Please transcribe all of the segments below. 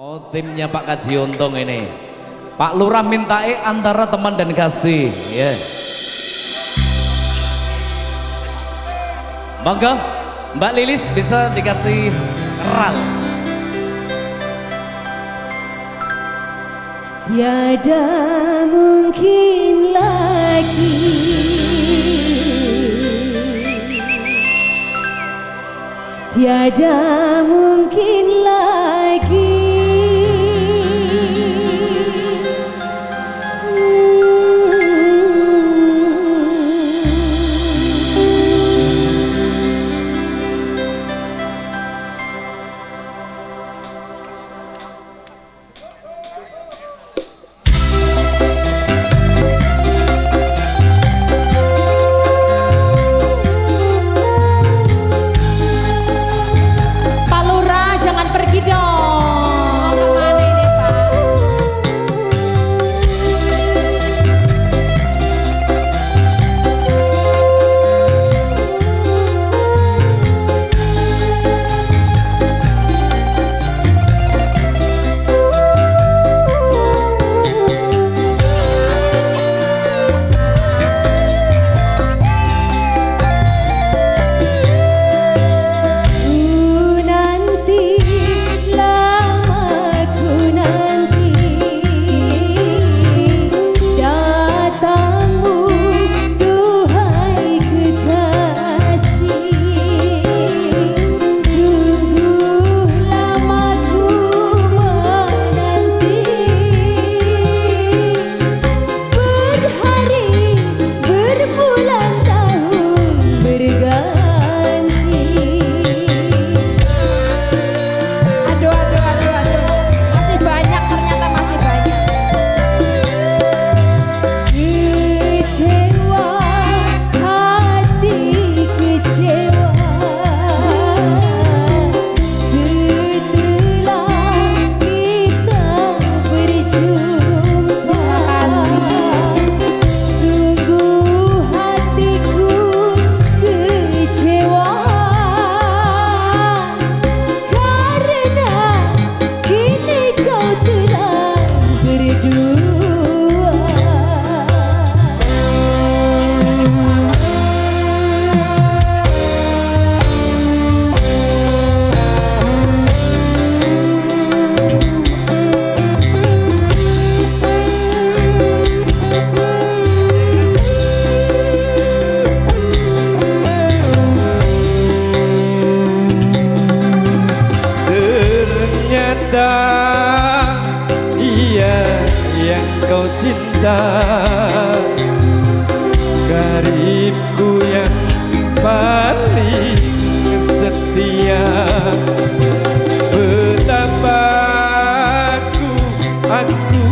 Oh, timnya Pak Kaji Untung ini. Pak Lurah mintae antara teman dan kasih. Ya. Yeah. Monggo, Mbak Lilis bisa dikasih keral. Tiada mungkin lagi tiada mungkin lagi Ia yang kau cinta, karibku yang paling setia. Betapa aku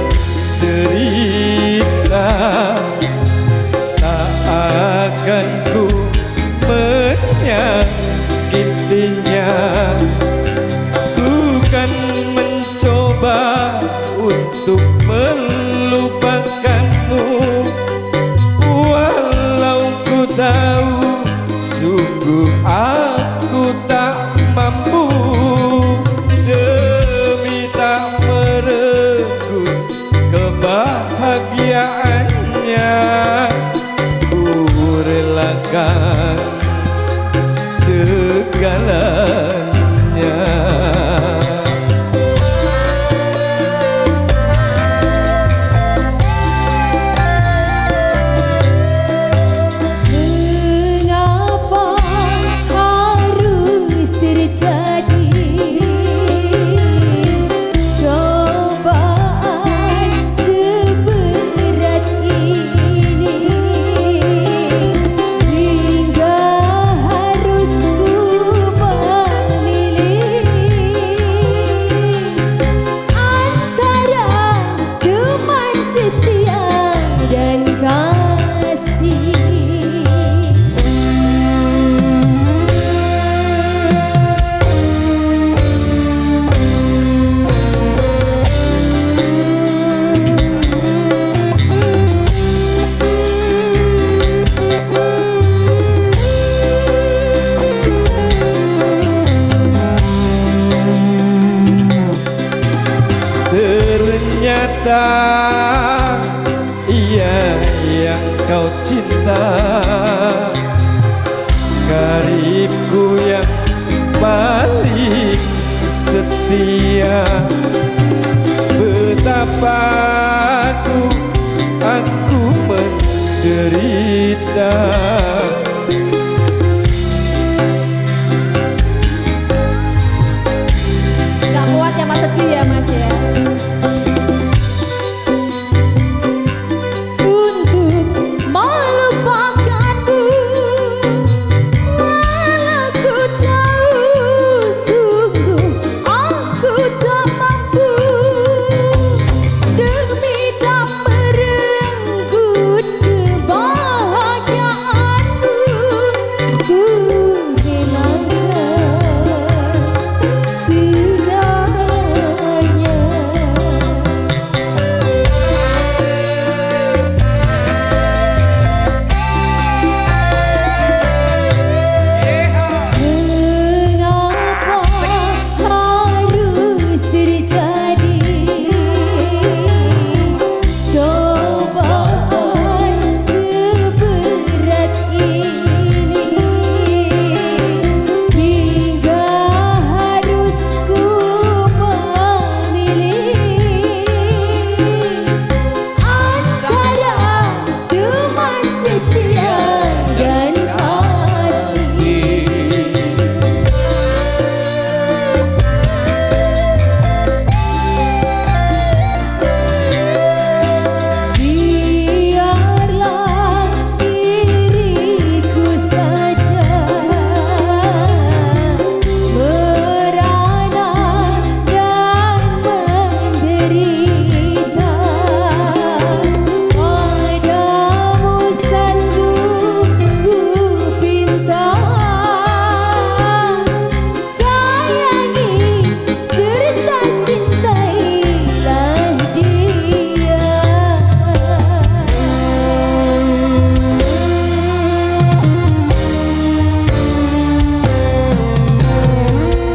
menderita, tak akan ku menyakitinya. Bukan mencoba untuk melupakanmu, walau ku tahu sungguh aku tak mampu. Demi tak merenggut kebahagiaannya, ku relakan segalanya. Mengapa ternyata ia yang kau cinta, karibku yang paling setia. Betapa aku menderita. Gak kuat ya mas, sedih ya mas ya.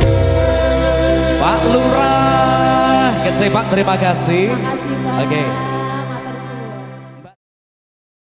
Pak Lurah, Pak, terima kasih. Terima kasih Pak. Oke.